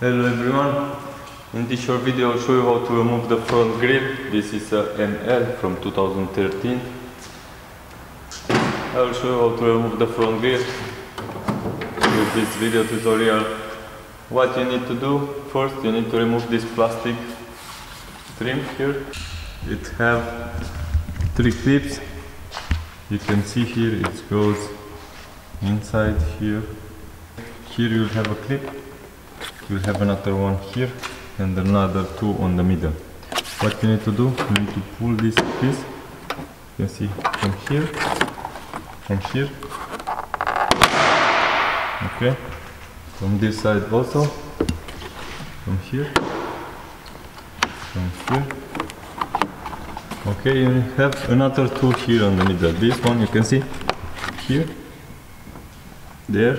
Hello everyone, in this short video I'll show you how to remove the front grille. This is a ML from 2013. I will show you how to remove the front grille with this video tutorial. What you need to do, first you need to remove this plastic trim here. It have 3 clips. You can see here it goes inside here. Here you'll have a clip. You'll have another one here and another 2 on the middle. What you need to do, you need to pull this piece. You can see from here, okay, from this side also, from here, okay. You have another 2 here on the middle. This one you can see here, there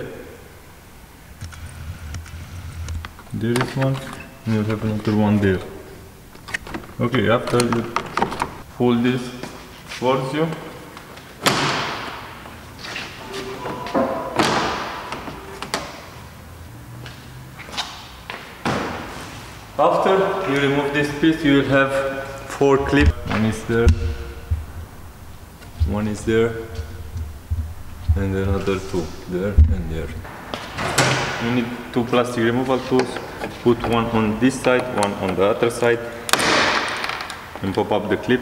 is one, and you have another one there. Okay, after you pull this towards you, after you remove this piece, you will have 4 clips. One is there, and another 2 there and there. You need 2 plastic removal tools. Put one on this side, one on the other side, and pop up the clip.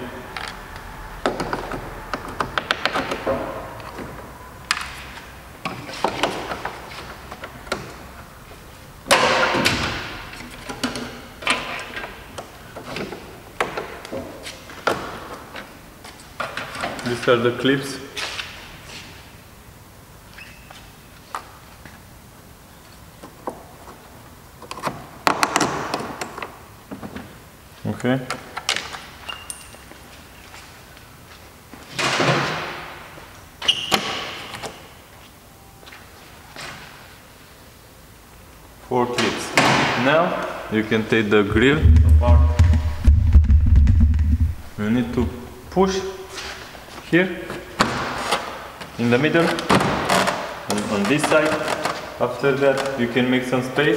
These are the clips. Okay. Four clips. Now you can take the grill apart. You need to push here in the middle and on this side. After that you can make some space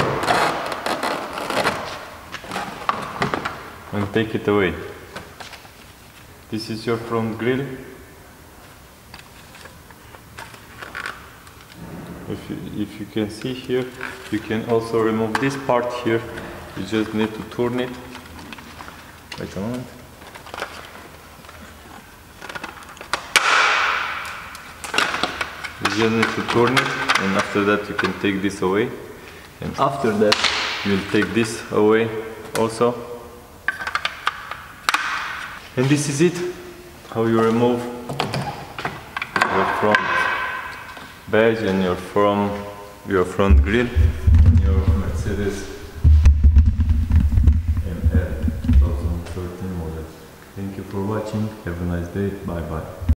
and take it away. This is your front grille. If you can see here, you can also remove this part here. You just need to turn it. Wait a moment. You just need to turn it, and after that you can take this away. And after that you'll take this away also. And this is it, how you remove your front badge and your front grille on your Mercedes ML 2013 model. Thank you for watching, have a nice day, bye bye.